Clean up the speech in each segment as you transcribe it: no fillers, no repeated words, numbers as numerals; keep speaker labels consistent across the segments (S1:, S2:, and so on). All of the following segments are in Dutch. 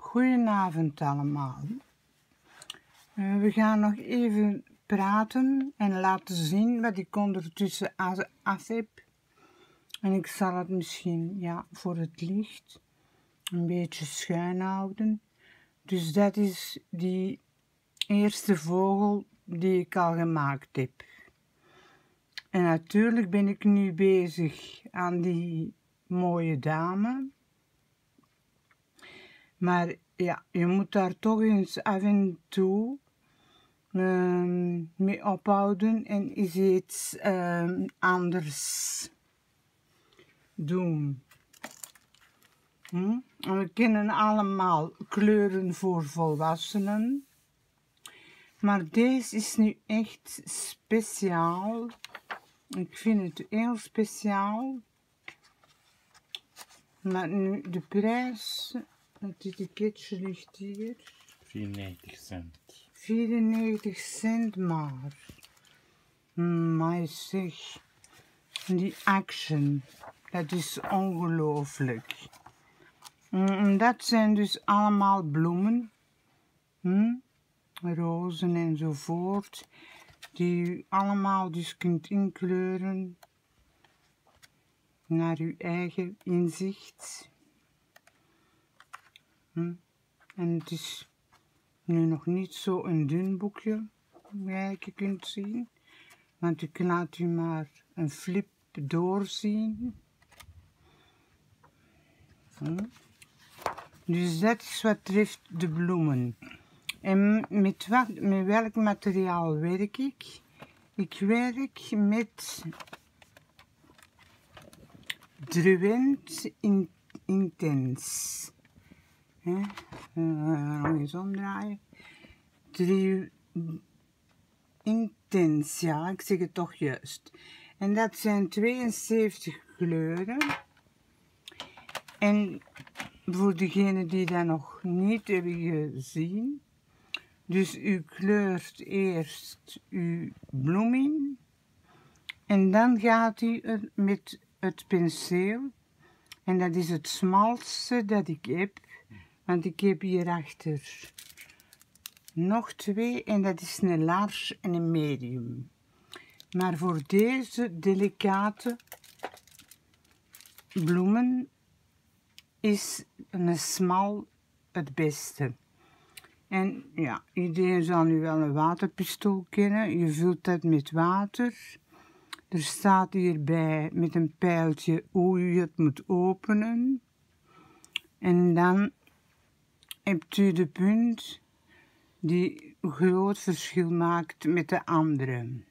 S1: Goedenavond allemaal. We gaan nog even praten en laten zien wat ik ondertussen af heb. En ik zal het misschien voor het licht een beetje schuin houden. Dus dat is die eerste vogel die ik al gemaakt heb. En natuurlijk ben ik nu bezig aan die mooie dame. Maar ja, je moet daar toch eens af en toe mee ophouden en eens iets anders doen. En we kennen allemaal kleuren voor volwassenen. Maar deze is nu echt speciaal. Ik vind het heel speciaal. Maar nu de prijs, het etiketje ligt hier.
S2: 94 cent.
S1: 94 cent maar. Maar zeg, die Action, dat is ongelooflijk. Dat zijn dus allemaal bloemen. Rozen enzovoort. Die u allemaal dus kunt inkleuren. Naar uw eigen inzicht. En het is nu nog niet zo een dun boekje, gelijk je kunt zien. Want ik laat u maar een flip doorzien. Dus dat is wat betreft de bloemen. En met welk materiaal werk ik? Ik werk met Druent Intens. Nog eens omdraaien. Intens, ja, ik zeg het toch juist. En dat zijn 72 kleuren. En voor degenen die dat nog niet hebben gezien. Dus u kleurt eerst uw bloem in. En dan gaat u er met het penseel. En dat is het smalste dat ik heb. Want ik heb hierachter nog twee. En dat is een large en een medium. Maar voor deze delicate bloemen is een smal het beste. En ja, iedereen zal nu wel een waterpistool kennen. Je vult dat met water. Er staat hierbij met een pijltje hoe je het moet openen. En dan hebt u de punt die een groot verschil maakt met de andere.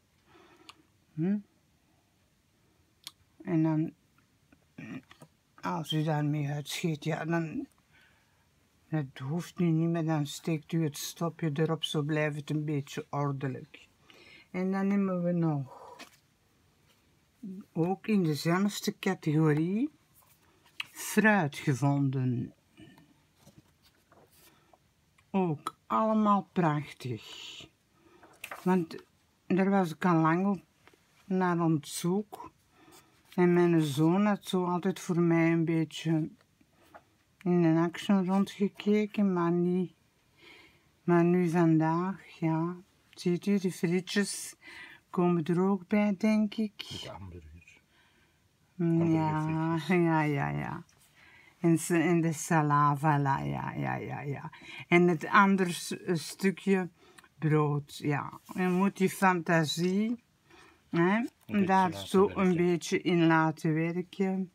S1: En dan, als u daarmee uitschiet, ja, dan, dat hoeft nu niet meer, dan steekt u het stopje erop, zo blijft het een beetje ordelijk. En dan nemen we nog, ook in dezelfde categorie, fruit gevonden. Ook allemaal prachtig. Want daar was ik al lang op naar aan het zoeken. En mijn zoon had zo altijd voor mij een beetje in een Action rondgekeken, maar nu vandaag, ja. Ziet u, de frietjes komen er ook bij, denk ik.
S2: De hamburger.
S1: Ja. En de salava, ja. En het andere stukje brood, ja. Je moet die fantasie daar zo een beetje in laten werken.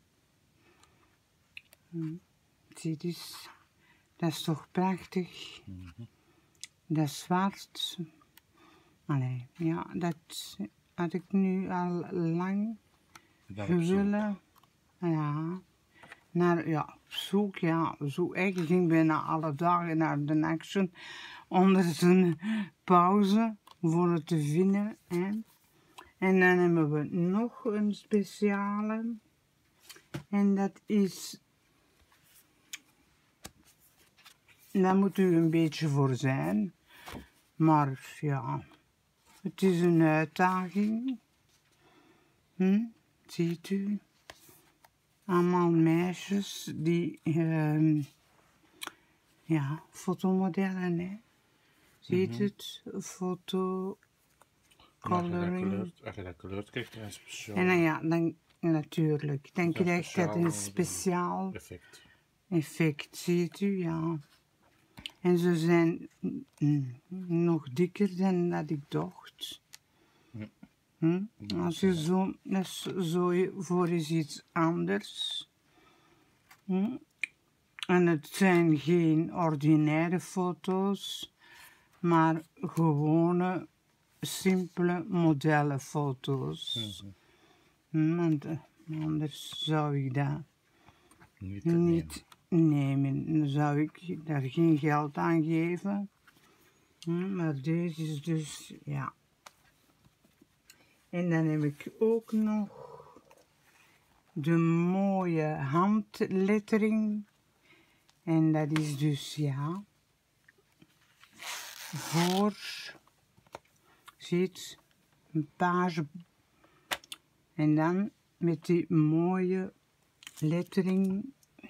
S1: Zie dus, dat is toch prachtig. Dat is zwart. Allee, ja, dat had ik nu al lang willen. Ja. Op zoek, zo echt. Ik ging bijna alle dagen naar de Action onder zijn pauze voor het te vinden. En dan hebben we nog een speciale. En dat is, daar moet u een beetje voor zijn. Maar ja, het is een uitdaging. Ziet u? Allemaal meisjes die ja, fotomodellen, hè. Ziet het? Foto, coloring.
S2: Als je dat kleurt krijgt, dan is het speciaal.
S1: En dan ja, dan natuurlijk. Dan
S2: Dat is
S1: krijgt dat een speciaal
S2: effect.
S1: effect, ziet u, ja. En ze zijn nog dikker dan dat ik dacht. Als je zo voor is iets anders. En het zijn geen ordinaire foto's, maar gewone, simpele modellenfoto's. Want anders zou ik dat niet nemen. Dan zou ik daar geen geld aan geven. Maar deze is dus, ja. En dan heb ik ook nog de mooie handlettering. En dat is dus, ja, voor, ziet, een page. En dan met die mooie lettering.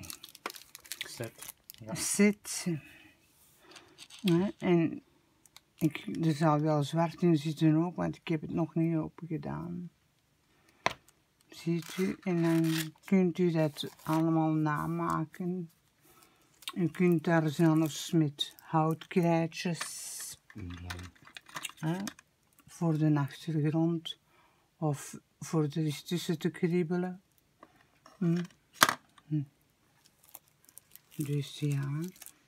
S1: Zet. Ja, en er zal wel zwart in zitten ook, want ik heb het nog niet open gedaan. Ziet u? En dan kunt u dat allemaal namaken. U kunt daar zelfs met houtkrijtjes voor de achtergrond of voor er tussen te kriebelen. Dus ja,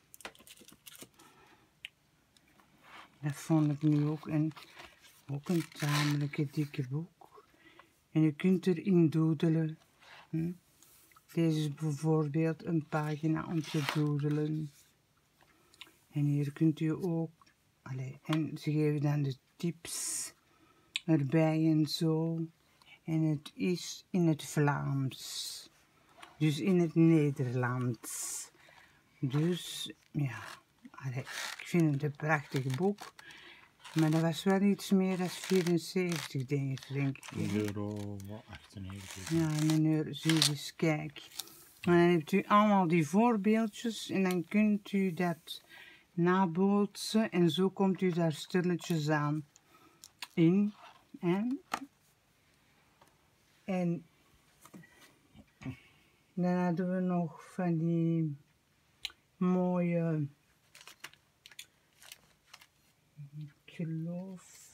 S1: dat vond ik nu ook een tamelijke dikke boek. En je kunt erin doodelen. Deze is bijvoorbeeld een pagina om te doodelen. En hier kunt u ook, en ze geven dan de tips erbij en zo. En het is in het Vlaams. Dus in het Nederlands. Dus ja, ik vind het een prachtig boek. Maar dat was wel iets meer dan 74, denk ik.
S2: €1,98.
S1: Ja, €1. Zie eens, kijk. En dan hebt u allemaal die voorbeeldjes en dan kunt u dat nabootsen en zo komt u daar stilletjes aan in. En dan hadden we nog van die mooie, ik geloof,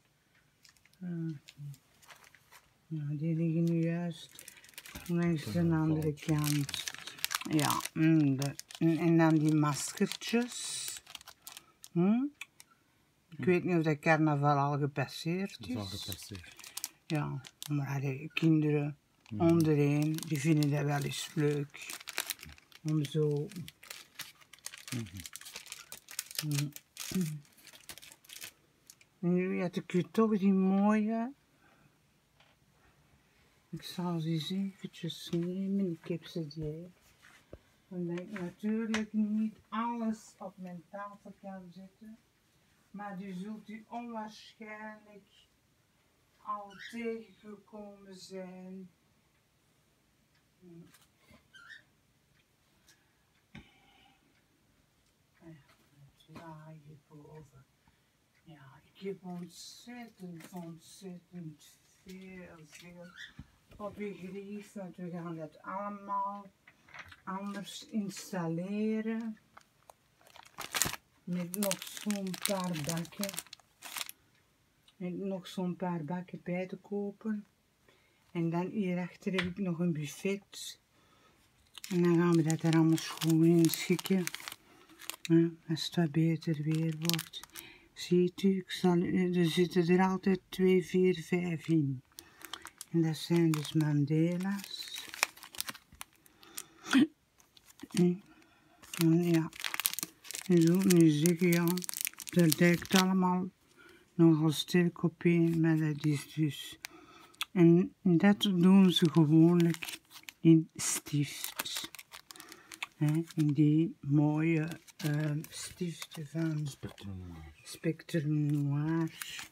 S1: nou, die liggen nu juist langs de andere kant. Ja, en dan die maskertjes. Ik weet niet of dat carnaval al gepasseerd is.
S2: Dat is al gepasseerd.
S1: Ja, maar kinderen onderheen, die vinden dat wel eens leuk. Om zo... Nu had ik u toch die mooie... Ik zal ze eens eventjes nemen, ik heb ze hier. Omdat ik natuurlijk niet alles op mijn tafel kan zetten. Maar die zult u onwaarschijnlijk al tegengekomen zijn. Ja, hierboven. Ja, ik heb ontzettend veel op je grief, want we gaan dat allemaal anders installeren. Met nog zo'n paar bakken bij te kopen. En dan hierachter heb ik nog een buffet. En dan gaan we dat er allemaal schoon in schikken. Als het wat beter weer wordt. Ziet u, er zitten er altijd 2, 4, 5 in. En dat zijn dus Mandela's. Ja. En zo, nu zeg je ja, dat lijkt allemaal nogal sterk op een, maar dat is dus... En dat doen ze gewoonlijk in stift. In die mooie stiften van Spectrum Noir.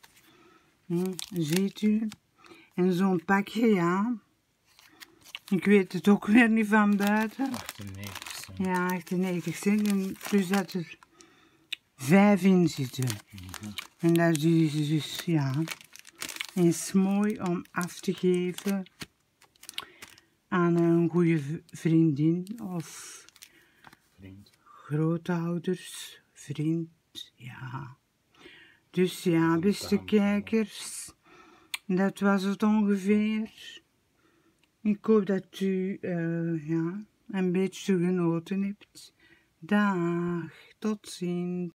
S1: Ziet u? En zo'n pakje, ja. Ik weet het ook weer niet van buiten.
S2: 98 cent. Ja.
S1: Ja, 98 cent. En plus dat er 5 in zitten. En dat is dus, ja, eens mooi om af te geven aan een goede vriendin of
S2: Vriend.
S1: grootouders, vriend, ja. Dus ja,
S2: een
S1: beste
S2: tante.
S1: kijkers, dat was het ongeveer. Ik hoop dat u ja, een beetje genoten hebt. Dag, tot ziens.